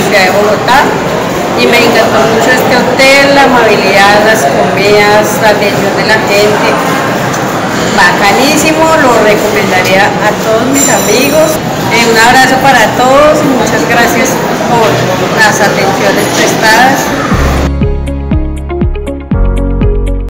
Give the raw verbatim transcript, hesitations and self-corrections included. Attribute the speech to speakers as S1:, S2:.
S1: ciudad de Bogotá. Y me encantó mucho este hotel, la amabilidad, las comidas, la atención de la gente. Bacanísimo, lo recomendaría a todos mis amigos. Eh, un abrazo para todos y muchas gracias por las atenciones prestadas.